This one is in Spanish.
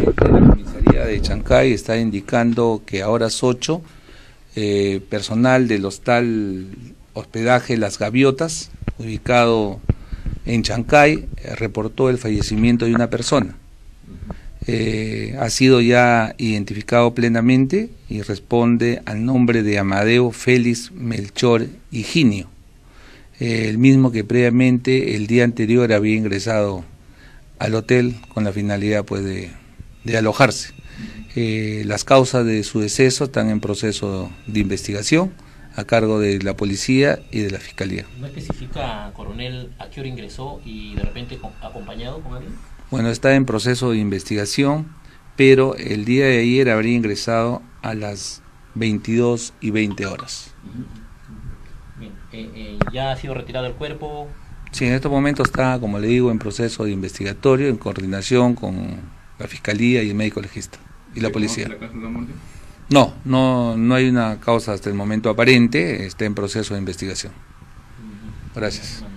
de la comisaría de Chancay está indicando que a horas 8, personal del hostal hospedaje Las Gaviotas, ubicado en Chancay, reportó el fallecimiento de una persona. Ha sido ya identificado plenamente y responde al nombre de Amadeo Félix Melchor Higinio, el mismo que previamente el día anterior había ingresado al hotel con la finalidad pues de alojarse. Las causas de su deceso están en proceso de investigación a cargo de la policía y de la fiscalía. ¿No especifica, coronel, a qué hora ingresó y de repente acompañado con alguien? Bueno, está en proceso de investigación, pero el día de ayer habría ingresado a las 22:20 horas. Bien, ¿ya ha sido retirado el cuerpo? Sí, en estos momentos está, como le digo, en proceso de investigatorio, en coordinación con la fiscalía y el médico legista y la policía. ¿La causa de la muerte? No hay una causa hasta el momento aparente, está en proceso de investigación. Gracias.